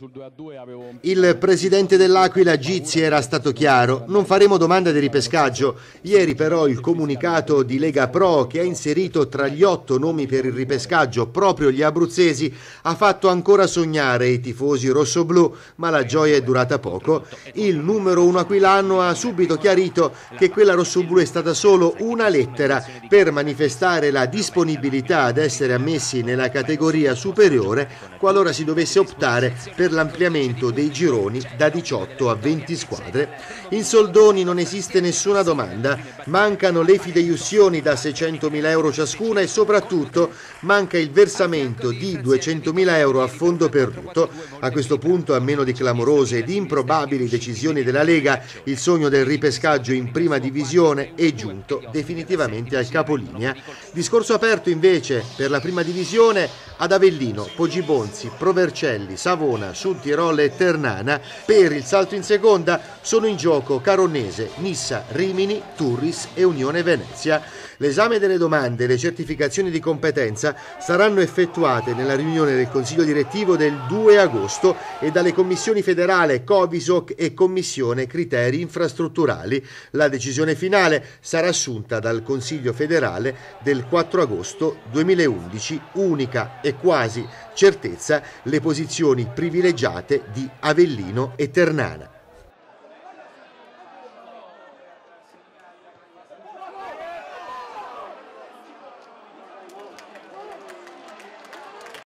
Il presidente dell'Aquila Gizzi era stato chiaro: non faremo domanda di ripescaggio. Ieri però il comunicato di Lega Pro, che ha inserito tra gli 8 nomi per il ripescaggio proprio gli abruzzesi, ha fatto ancora sognare i tifosi rossoblù, ma la gioia è durata poco. Il numero 1 aquilano ha subito chiarito che quella rossoblù è stata solo una lettera per manifestare la disponibilità ad essere ammessi nella categoria superiore qualora si dovesse optare per l'ampliamento dei gironi da 18 a 20 squadre. In soldoni non esiste nessuna domanda, mancano le fideiussioni da 600.000 euro ciascuna e soprattutto manca il versamento di 200.000 euro a fondo perduto. A questo punto, a meno di clamorose ed improbabili decisioni della Lega, il sogno del ripescaggio in prima divisione è giunto definitivamente al capolinea. Discorso aperto invece per la prima divisione ad Avellino, Poggibonsi, Provercelli, Savona, Südtirol e Ternana. Per il salto in seconda sono in gioco Caronese, Nissa, Rimini, Turris e Unione Venezia. L'esame delle domande e le certificazioni di competenza saranno effettuate nella riunione del Consiglio direttivo del 2 agosto e dalle commissioni federale Covisoc e Commissione Criteri Infrastrutturali. La decisione finale sarà assunta dal Consiglio federale del 4 agosto 2011, unica e quasi certezza le posizioni privilegiate di Avellino e Ternana.